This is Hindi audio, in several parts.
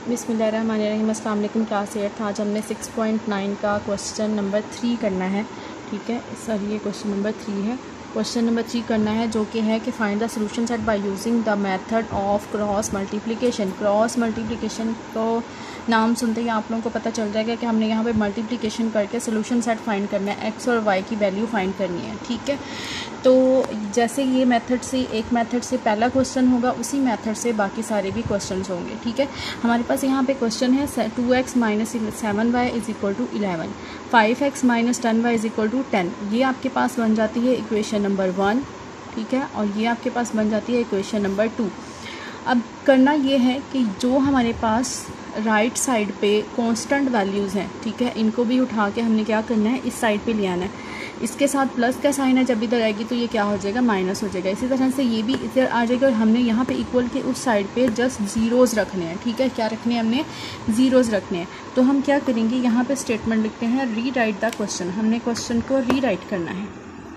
बिस्मिल्लाहिर्रहमानिर्रहीम। अस्सलाम वालेकुम। क्लास 8 आज हमने 6.9 का क्वेश्चन नंबर 3 करना है। ठीक है सर, ये क्वेश्चन नंबर 3 है। क्वेश्चन नंबर 3 करना है जो कि है कि find the solution set by using the method of cross multiplication. Cross multiplication को नाम सुनते ही आप लोगों को पता चल जाएगा कि हमने यहाँ पे मल्टीप्लिकेशन करके सोल्यूशन सेट फाइंड करना है, एक्स और वाई की वैल्यू फाइंड करनी है। ठीक है, तो जैसे ये मेथड से एक मेथड से पहला क्वेश्चन होगा, उसी मेथड से बाकी सारे भी क्वेश्चन होंगे। ठीक है, हमारे पास यहाँ पे क्वेश्चन है 2x minus 7y is equal to 11, 5x minus 10y is equal to 10। ये आपके पास बन जाती है इक्वेशन नंबर 1। ठीक है, और ये आपके पास बन जाती है इक्वेशन नंबर 2। अब करना ये है कि जो हमारे पास राइट साइड पे कांस्टेंट वैल्यूज़ हैं, ठीक है, इनको भी उठा के हमने क्या करना है, इस साइड पे ले आना है। इसके साथ प्लस का साइन है, जब इधर आएगी तो ये क्या हो जाएगा, माइनस हो जाएगा। इसी तरह से ये भी इधर आ जाएगा और हमने यहाँ पे इक्वल के उस साइड पे जस्ट ज़ीरोज़ रखने हैं। ठीक है, क्या रखने हैं, हमने ज़ीरोज़ रखने हैं। तो हम क्या करेंगे, यहाँ पे स्टेटमेंट लिखते हैं री राइट द क्वेश्चन। हमने क्वेश्चन को री राइट करना है,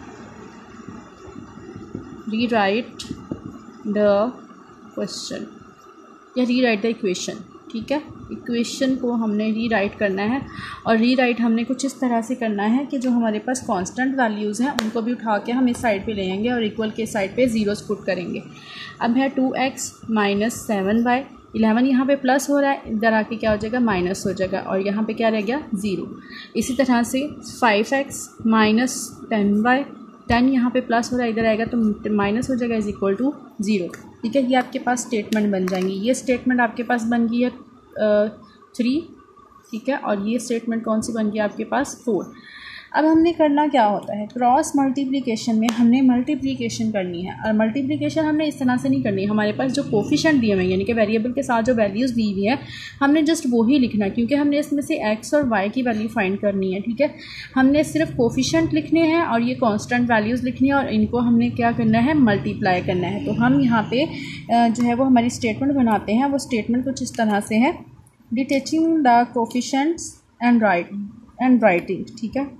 री राइट द क्वेश्चन या री राइट द इक्वेशन। ठीक है, इक्वेशन को हमने री राइट करना है और री राइट हमने कुछ इस तरह से करना है कि जो हमारे पास कांस्टेंट वैल्यूज़ हैं उनको भी उठा के हम इस साइड पे ले आएंगे और इक्वल के साइड पे ज़ीरोस पुट करेंगे। अब है 2x माइनस 7y, 11 यहाँ पे प्लस हो रहा है, इधर आके क्या हो जाएगा, माइनस हो जाएगा और यहाँ पे क्या रह गया, 0। इसी तरह से 5x माइनस 10y, 10 यहाँ पे प्लस हो रहा है, इधर आएगा तो माइनस हो जाएगा, इज इक्वल टू 0। ठीक है, ये आपके पास स्टेटमेंट बन जाएंगी। ये स्टेटमेंट आपके पास बन गई है 3। ठीक है, और ये स्टेटमेंट कौन सी बन गई आपके पास, 4। अब हमने करना क्या होता है, क्रॉस मल्टीप्लिकेशन में हमने मल्टीप्लिकेशन करनी है और मल्टीप्लिकेशन हमने इस तरह से नहीं करनी है। हमारे पास जो कोफिशिएंट दिए हुए हैं, यानी कि वेरिएबल के साथ जो वैल्यूज़ दी हुई है, हमने जस्ट वो ही लिखना है, क्योंकि हमने इसमें से एक्स और वाई की वैल्यू फाइंड करनी है। ठीक है, हमने सिर्फ कोफिशिएंट लिखने हैं और ये कांस्टेंट वैल्यूज़ लिखनी है और इनको हमने क्या करना है, मल्टीप्लाई करना है। तो हम यहाँ पे जो है वो हमारी स्टेटमेंट बनाते हैं। वो स्टेटमेंट कुछ इस तरह से है, detaching the coefficients and writing. ठीक है,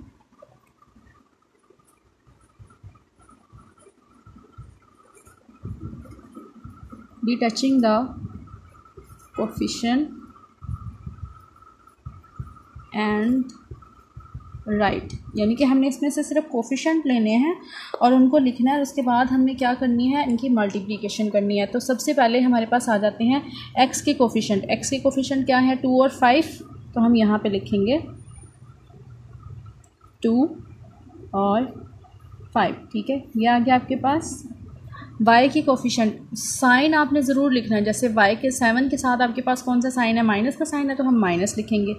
detaching the coefficient and right, यानी कि हमने इसमें से सिर्फ कोफिशिएंट लेने हैं और उनको लिखना है। उसके बाद हमने क्या करनी है, इनकी मल्टीप्लिकेशन करनी है। तो सबसे पहले हमारे पास आ जाते हैं एक्स के कोफिशिएंट। एक्स के कोफिशिएंट क्या है, 2 और 5। तो हम यहाँ पे लिखेंगे 2 और 5। ठीक है, ये आ गया आपके पास। y की कोफिशिएंट, साइन आपने ज़रूर लिखना है। जैसे y के 7 के साथ आपके पास कौन सा साइन है, माइनस का साइन है, तो हम माइनस लिखेंगे,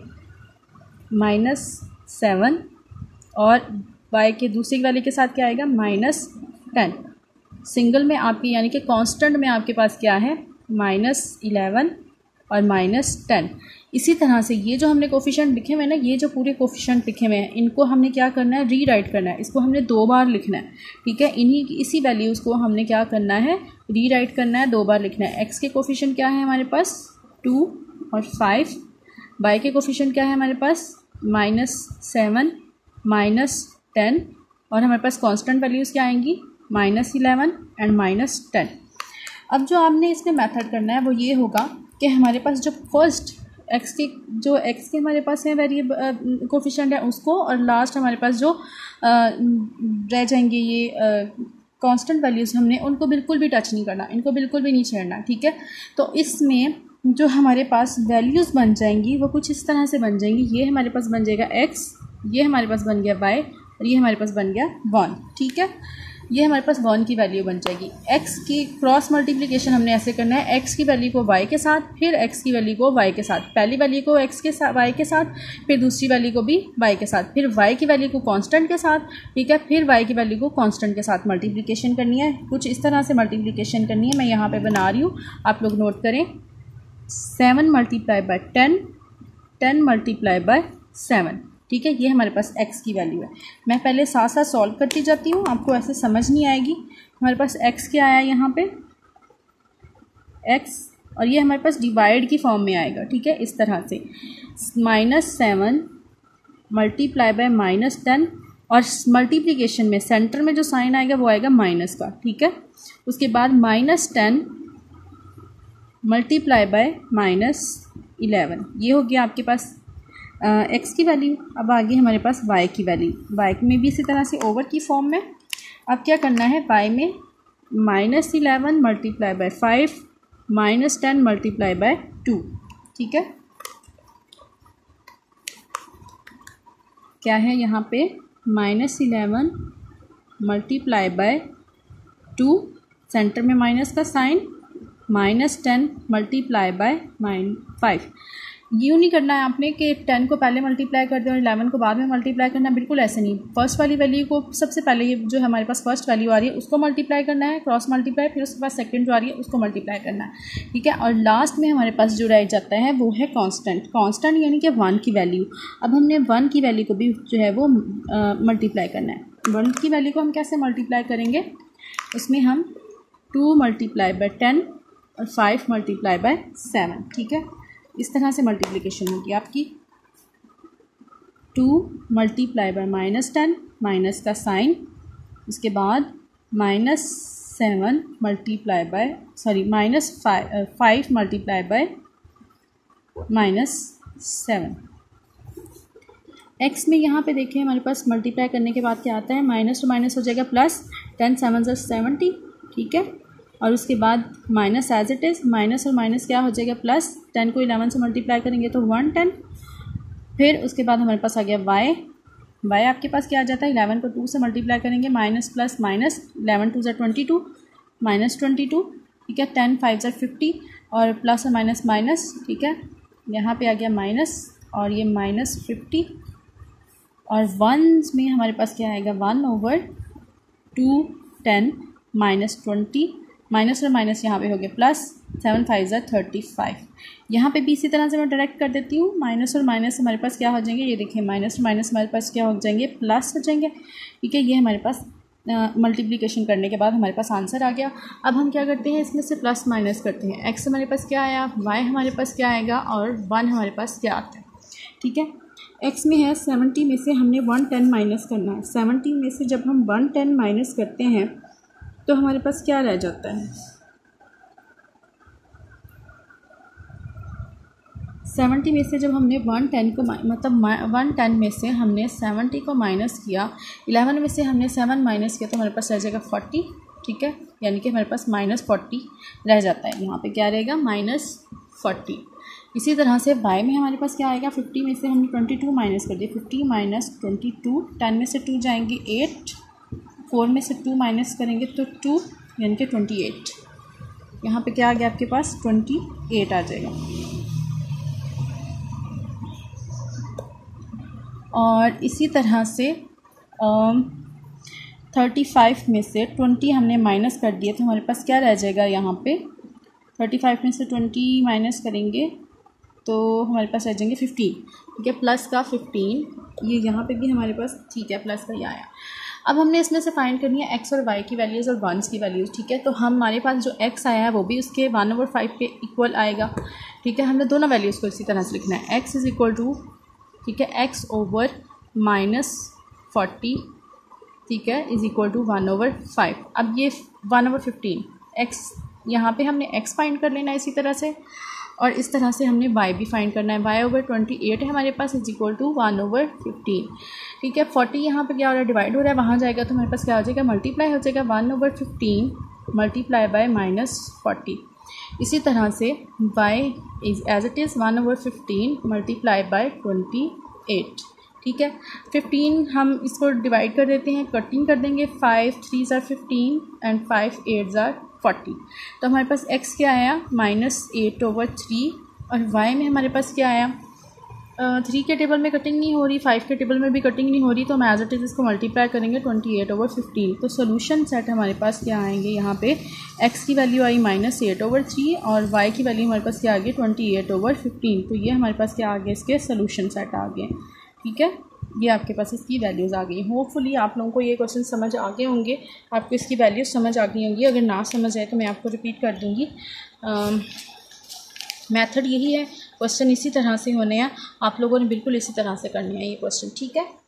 -7। और y के दूसरी वाले के साथ क्या आएगा, -10। सिंगल में आपकी यानी कि कांस्टेंट में आपके पास क्या है, -11 और -10। इसी तरह से ये जो हमने कोफिशिएंट लिखे हुए हैं ना, ये जो पूरे कोफिशिएंट लिखे हुए हैं, इनको हमने क्या करना है, री राइट करना है। इसको हमने 2 बार लिखना है। ठीक है, इसी वैल्यूज़ को हमने क्या करना है, री राइट करना है, 2 बार लिखना है। एक्स के कोफिशिएंट क्या है हमारे पास, 2 और 5। वाई के कोफिशिएंट क्या है हमारे पास, -7 -10 और हमारे पास कांस्टेंट वैल्यूज़ क्या आएंगी, -11 एंड -10। अब जो आपने इसमें मेथड करना है वो ये होगा कि हमारे पास जो फर्स्ट एक्स के हमारे पास है वेरिएबल कोफिशिएंट है उसको, और लास्ट हमारे पास जो रह जाएंगे ये कांस्टेंट वैल्यूज़, हमने उनको बिल्कुल भी टच नहीं करना, इनको बिल्कुल भी नहीं छेड़ना। ठीक है, तो इसमें जो हमारे पास वैल्यूज़ बन जाएंगी वो कुछ इस तरह से बन जाएंगी। ये हमारे पास बन जाएगा x, ये हमारे पास बन गया y और ये हमारे पास बन गया 1। ठीक है, ये हमारे पास 1 की वैल्यू बन जाएगी। x की क्रॉस मल्टीप्लिकेशन हमने ऐसे करना है, x की वैल्यू को y के साथ, फिर x की वैल्यू को y के साथ, पहली वैल्यू को x के साथ y के साथ, फिर दूसरी वैल्यू को भी y के साथ, फिर y की वैल्यू को कांस्टेंट के साथ। ठीक है, फिर y की वैल्यू को कांस्टेंट के साथ मल्टीप्लिकेशन करनी है। कुछ इस तरह से मल्टीप्लिकेशन करनी है, मैं यहाँ पर बना रही हूँ, आप लोग नोट करें। 7 मल्टीप्लाई बाय 10, 10 मल्टीप्लाई बाय 7। ठीक है, ये हमारे पास x की वैल्यू है। मैं पहले साथ साथ सॉल्व करती जाती हूँ, आपको ऐसे समझ नहीं आएगी। हमारे पास x क्या आया यहाँ पे, x, और ये हमारे पास डिवाइड की फॉर्म में आएगा। ठीक है, इस तरह से -7 मल्टीप्लाई बाय -10 और मल्टीप्लिकेशन में सेंटर में जो साइन आएगा वो आएगा माइनस का। ठीक है, उसके बाद -10 मल्टीप्लाई बाय 11। ये हो गया आपके पास x की वैल्यू। अब आगे हमारे पास y की वैल्यू, y में भी इसी तरह से ओवर की फॉर्म में। अब क्या करना है, y में -11 मल्टीप्लाई बाय 5 -10 मल्टीप्लाई बाय 2, ठीक है। क्या है यहाँ पे, -11 मल्टीप्लाई बाय 2, सेंटर में माइनस का साइन, -10 मल्टीप्लाई बाय 5। यूँ नहीं करना है आपने कि 10 को पहले मल्टीप्लाई कर दें और 11 को बाद में मल्टीप्लाई करना, बिल्कुल ऐसे नहीं। फर्स्ट वाली वैल्यू को सबसे पहले, ये जो हमारे पास फर्स्ट वैल्यू आ रही है उसको मल्टीप्लाई करना है, क्रॉस मल्टीप्लाई, फिर उसके बाद सेकंड जो आ रही है उसको मल्टीप्लाई करना है, ठीक है। और लास्ट में हमारे पास जो रह जाता है वो है कांस्टेंट। कांस्टेंट यानी कि 1 की वैल्यू। अब हमने 1 की वैल्यू को भी जो है वो मल्टीप्लाई करना है। 1 की वैल्यू को हम कैसे मल्टीप्लाई करेंगे, उसमें हम 2 मल्टीप्लाई बाय 10 और 5 मल्टीप्लाई बाय 7, ठीक है। इस तरह से मल्टीप्लिकेशन होगी आपकी। 2 मल्टीप्लाई बाय -10, माइनस का साइन, उसके बाद -7 multiply by -5 multiply by -7। x में यहाँ पे देखिए हमारे पास मल्टीप्लाई करने के बाद क्या आता है, माइनस टू माइनस हो जाएगा प्लस, 10 7 70, ठीक है। और उसके बाद minus as it is, minus और माइनस क्या हो जाएगा प्लस, 10 को 11 से मल्टीप्लाई करेंगे तो 110। फिर उसके बाद हमारे पास आ गया y आपके पास क्या आ जाता है, 11 को 2 से मल्टीप्लाई करेंगे, माइनस प्लस माइनस, 11 2 ज़ा 22, -22, ठीक है। 10 5 ज़ा 50 और प्लस और माइनस माइनस, ठीक है। यहाँ पे आ गया माइनस और ये -50 और 1 में हमारे पास क्या आएगा, 1/2 10 -20, माइनस और माइनस यहाँ पे हो गया प्लस, 7 5 ज़ा 35। यहाँ पे भी इसी तरह से मैं डायरेक्ट कर देती हूँ। माइनस और माइनस हमारे पास क्या हो जाएंगे, ये देखिए माइनस और माइनस हमारे पास क्या हो जाएंगे, प्लस हो जाएंगे, ठीक है। ये हमारे पास मल्टीप्लिकेशन करने के बाद हमारे पास आंसर आ गया। अब हम क्या करते हैं, इसमें से प्लस माइनस करते हैं। एक्स हमारे पास क्या आया, वाई हमारे पास क्या आएगा और 1 हमारे पास क्या आता है, ठीक है। एक्स में है 70 में से हमने 110 माइनस करना है। 70 में से जब हम 110 माइनस करते हैं तो हमारे पास क्या रह जाता है, 70 में से जब हमने 110 को मतलब 110 में से हमने 70 को माइनस किया, 11 में से हमने 7 माइनस किया तो हमारे पास रह जाएगा 40, ठीक है। यानी कि हमारे पास -40 रह जाता है। यहाँ पे क्या रहेगा, -40। इसी तरह से y में हमारे पास क्या आएगा, 50 में से हमने 22 माइनस कर दिया, 50 माइनस 22, 10 में से 2 जाएंगे 8, 4 में से 2 माइनस करेंगे तो 2 यानी कि 28। यहाँ पे क्या आ गया आपके पास, 28 आ जाएगा। और इसी तरह से 35 में से 20 हमने माइनस कर दिया तो हमारे पास क्या रह जाएगा, यहाँ पे 35 में से 20 माइनस करेंगे तो हमारे पास रह जाएंगे 15, ठीक है। प्लस का 15, ये यहाँ पे भी हमारे पास, ठीक है, प्लस का ये आया। अब हमने इसमें से फाइंड करनी है x और y की वैल्यूज़ और 1s की वैल्यूज़, ठीक है। तो हमारे पास जो x आया है वो भी उसके 1/5 के इक्वल आएगा, ठीक है। हमने दोनों वैल्यूज़ को इसी तरह से लिखना है, x इज़ इक्वल टू, ठीक है, x ओवर -40, ठीक है, इज़ इक्वल टू 1/5। अब ये 1/15 x, यहाँ पे हमने x फाइंड कर लेना है इसी तरह से, और इस तरह से हमने y भी फाइंड करना है। y/28 है हमारे पास, इज इक्वल टू 1/15, ठीक है। 40 यहाँ पे क्या हो रहा है, डिवाइड हो रहा है, वहाँ जाएगा तो हमारे पास क्या हो जाएगा, मल्टीप्लाई हो जाएगा, 1/15 मल्टीप्लाई बाय -40। इसी तरह से y is as it is 1/15 multiply by 28, ठीक है। 15 हम इसको डिवाइड कर देते हैं, कटिंग कर देंगे, 5 3 ज़ा 15 एंड 5 8 ज़ा 40। तो हमारे पास x क्या आया, -8/3, और y में हमारे पास क्या आया, 3 के टेबल में कटिंग नहीं हो रही, 5 के टेबल में भी कटिंग नहीं हो रही, तो हम एज इट इज़ इसको मल्टीप्लाई करेंगे 28/15। तो सोल्यूशन सेट हमारे पास क्या आएंगे, यहाँ पे x की वैल्यू आई -8/3 और y की वैल्यू हमारे पास क्या आ गई, 28/15। तो ये हमारे पास क्या आ गया, इसके सोल्यूशन सेट आ गए, ठीक है। ये आपके पास इसकी वैल्यूज़ आ गई। होपफुली आप लोगों को ये क्वेश्चन समझ आ गए होंगे, आपको इसकी वैल्यूज़ समझ आ गई होंगी। अगर ना समझ आए तो मैं आपको रिपीट कर दूँगी। मेथड यही है, क्वेश्चन इसी तरह से होने हैं, आप लोगों ने बिल्कुल इसी तरह से करने हैं ये क्वेश्चन, ठीक है।